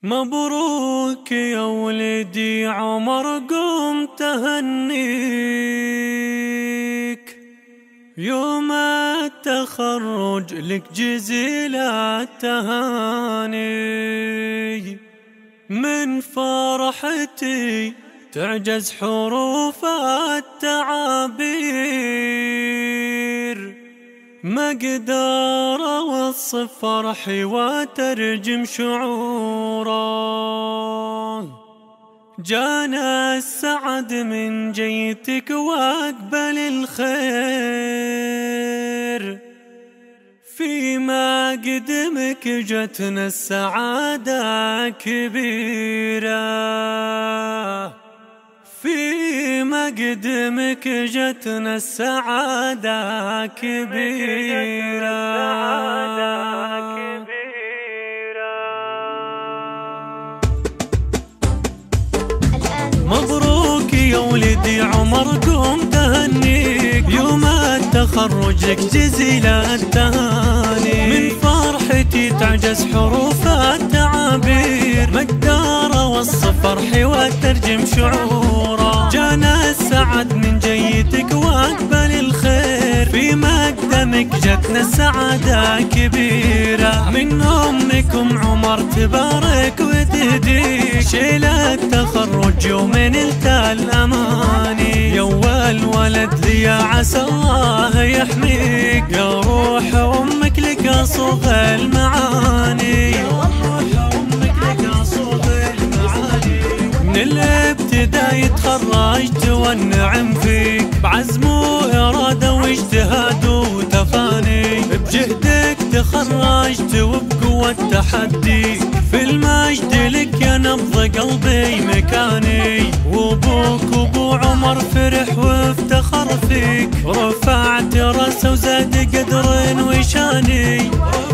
مبروك يا ولدي عمر، قم تهنيك يوم التخرج، لك جزيل التهاني. من فرحتي تعجز حروف التعابير، ما اقدر اوصف فرحي واترجم شعوره. جانا السعد من جيتك واقبل الخير، فيما قدمك جتنا السعادة كبيرة. فيما قدمك جتنا السعادة كبيرة. مبروك يا ولدي عمر، قوم تهنيك يوم التخرج، لك جزيل التهاني. من فرحتي تعجز حروف التعابير، ما اقدر اوصف فرحي واترجم شعوره. جانا السعد من جيتك واقبل الخير، في مقدمك جتنا السعادة كبيرة. من امكم عمر تبارك وتهديك، شيل التخرج يوم نلت الاماني. يا اول ولد لي عسى الله يحميك، يا روح امك لك اصوغ المعاني. من الابتداء تخرجت والنعم فيك، بعزم وإرادة واجتهاد وتفاني. بجهدك تخرجت وبقوة تحدي، في المجد لك يا نبض قلبي مكاني. وابوك وابو عمر فرح وافتخر فيك، رفعت راسه وزاد قدر وشاني.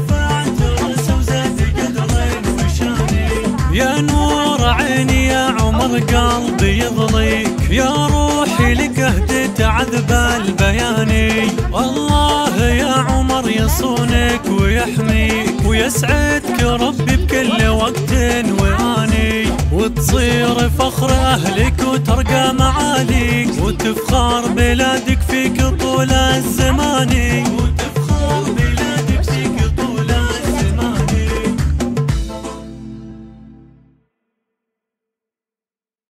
يا نور عيني يا عمر قلبي يضليك، يا روحي لك اهدت عذب البياني. الله يا عمر يصونك ويحميك، ويسعدك ربي بكل وقت وآني. وتصير فخر أهلك وترقى معاليك، وتفخر بلادك فيك طول الزمان.